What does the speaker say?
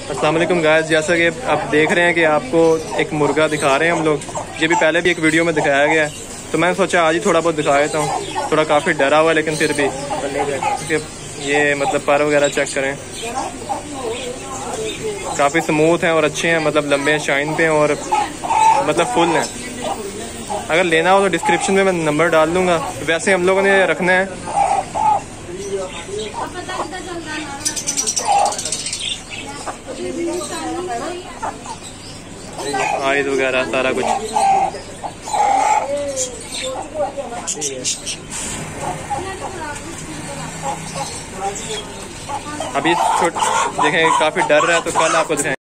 अस्सलाम वालेकुम गाइस, जैसा कि आप देख रहे हैं कि आपको एक मुर्गा दिखा रहे हैं हम लोग। ये भी पहले भी एक वीडियो में दिखाया गया है, तो मैंने सोचा आज ही थोड़ा बहुत दिखा देता हूँ। थोड़ा काफ़ी डरा हुआ है लेकिन फिर भी कि ये मतलब पर वगैरह चेक करें, काफ़ी स्मूथ हैं और अच्छे हैं, मतलब लंबे शाइन पे हैं और मतलब फुल हैं। अगर लेना हो तो डिस्क्रिप्शन में मैं नंबर डाल दूँगा। वैसे हम लोगों ने रखना है आयत वगैरह सारा कुछ। अभी देखें काफ़ी डर रहा है, तो कल आपको दिखाएं।